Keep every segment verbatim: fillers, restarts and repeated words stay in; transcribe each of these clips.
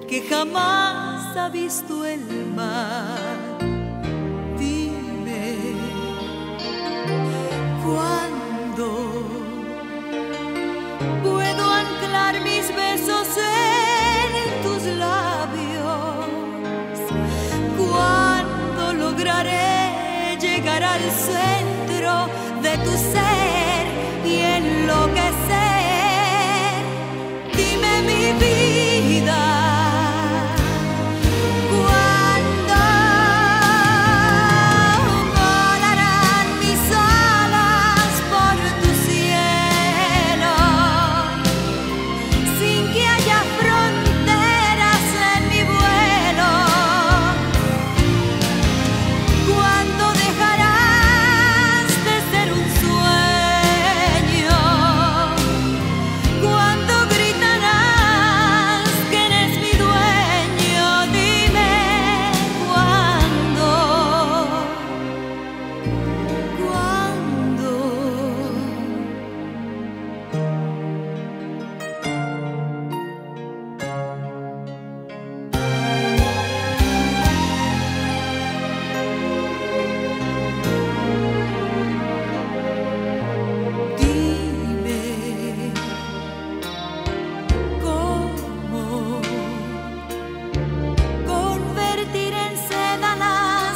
que jamás ha visto el mar. Dime, ¿cuándo puedo anclar mis besos en tus labios? ¿Cuándo lograré llegar al centro de tu ser y enloquecer? Dime, mi vida, ¿cuándo volarán mis alas por tu cielo sin que haya fronteras en mi vuelo? ¿Cuándo dejarás de ser un sueño? ¿Cuándo gritarás que eres mi dueño? Dime, ¿cuándo? ¿Cuándo? Dime, ¿cómo convertir en seda las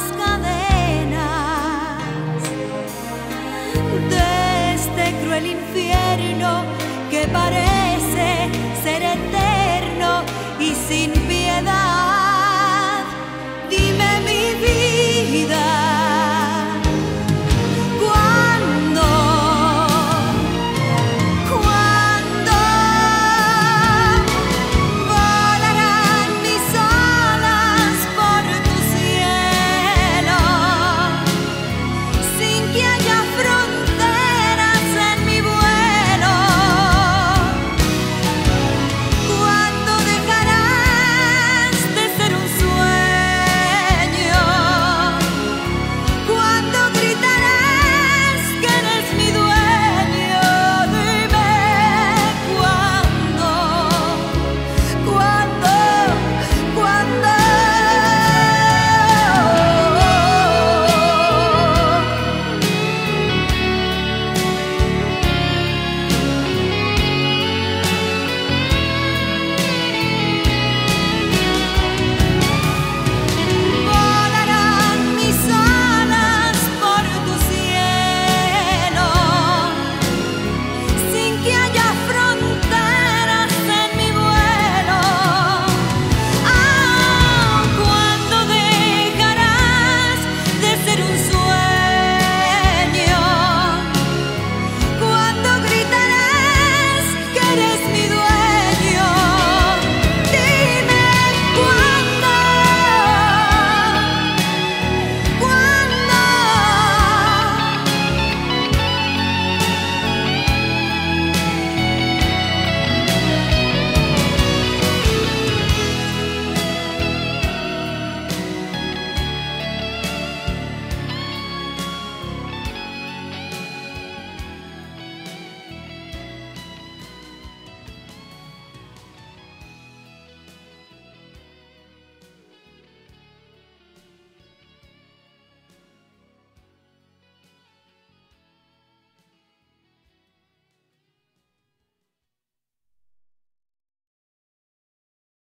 cadenas de este cruel infierno que parece ser eterno y sin